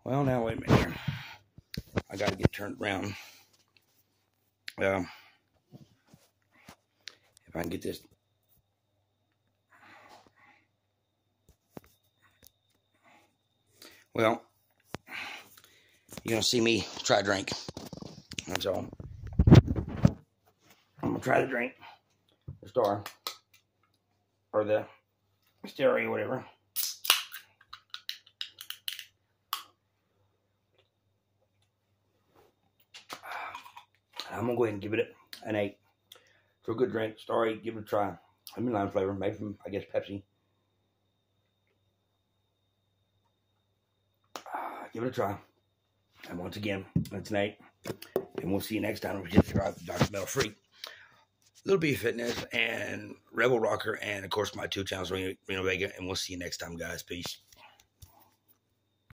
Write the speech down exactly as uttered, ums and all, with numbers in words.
Well, now wait a minute here. I got to get turned around. Um, if I can get this. Well, you're going to see me try to drink. That's all. I'm going to try to drink the Star. Or the Starry or whatever. I'm going to go ahead and give it an eight. It's a good drink. Starry, give it a try. Lemon lime flavor, made from, I guess, Pepsi. Uh, give it a try. And once again, it's an eight. And we'll see you next time. We just try Doctor Metal Freak, Little B Fitness, and Rebel Rocker, and of course my two channels, Reno Vega. And we'll see you next time, guys. Peace.